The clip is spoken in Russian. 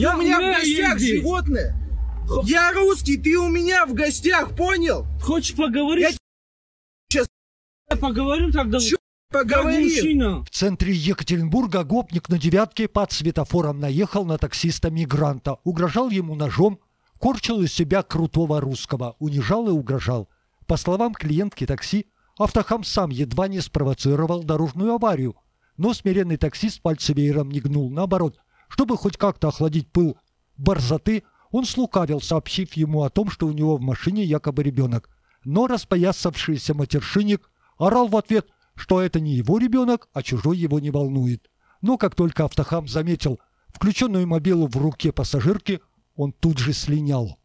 Ты у меня в гостях, животное. Я русский, ты у меня в гостях, понял? Хочешь поговорить? Я сейчас поговорим тогда. поговорим. В центре Екатеринбурга гопник на девятке под светофором наехал на таксиста-мигранта, угрожал ему ножом, корчил из себя крутого русского, унижал и угрожал. По словам клиентки такси, автохам сам едва не спровоцировал дорожную аварию, но смиренный таксист пальцевеером не гнул. Наоборот, чтобы хоть как-то охладить пыл борзоты, он слукавил, сообщив ему о том, что у него в машине якобы ребенок. Но распоясавшийся матершинник орал в ответ, что это не его ребенок, а чужой его не волнует. Но как только автохам заметил включенную мобилу в руке пассажирки, он тут же слинял.